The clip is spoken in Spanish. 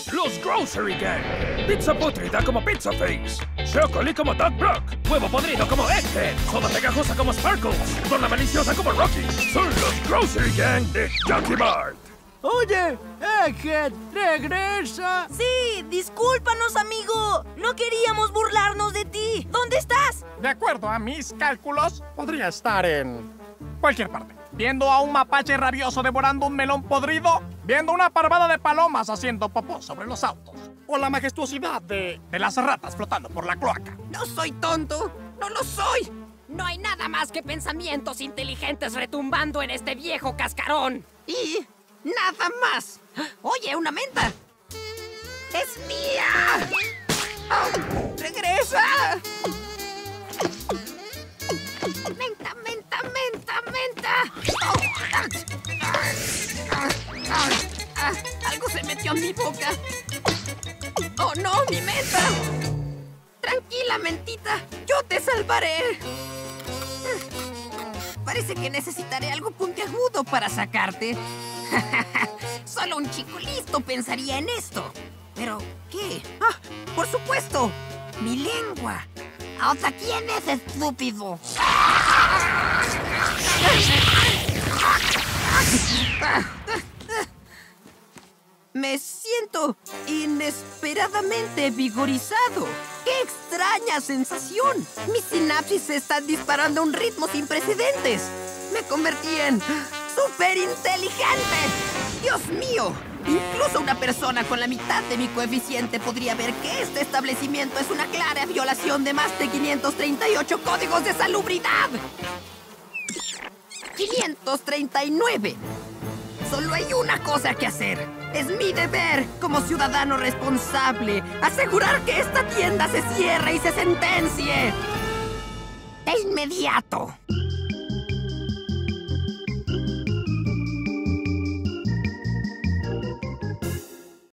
Los Grocery Gang. Pizza putrida como Pizza Face. Chocolate como Doc Brock. Huevo podrido como Egghead. Soda pegajosa como Sparkles. Dona maliciosa como Rocky. Son los Grocery Gang de Junkie Mart. Oye, Egghead, regresa. Sí, discúlpanos, amigo. No queríamos burlarnos de ti. ¿Dónde estás? De acuerdo a mis cálculos, podría estar en cualquier parte. Viendo a un mapache rabioso devorando un melón podrido, viendo una parvada de palomas haciendo popó sobre los autos, o la majestuosidad de las ratas flotando por la cloaca. No soy tonto, no lo soy. No hay nada más que pensamientos inteligentes retumbando en este viejo cascarón. Y nada más. Oye, una menta. ¡Es mía! ¡Oh, ¡regresa! ¡Menta, menta, menta, menta! Algo se metió en mi boca. ¡Oh, no, mi menta! Tranquila, mentita. Yo te salvaré. Parece que necesitaré algo puntiagudo para sacarte. Solo un chico listo pensaría en esto. ¿Pero qué? ¡Ah, por supuesto! ¡Mi lengua! ¿Hasta quién es, estúpido? Me siento inesperadamente vigorizado. ¡Qué extraña sensación! Mis sinapsis se están disparando a un ritmo sin precedentes. Me convertí en superinteligente. ¡Dios mío! Incluso una persona con la mitad de mi coeficiente podría ver que este establecimiento es una clara violación de más de 538 códigos de salubridad. 539. Solo hay una cosa que hacer. Es mi deber, como ciudadano responsable, asegurar que esta tienda se cierre y se sentencie. De inmediato.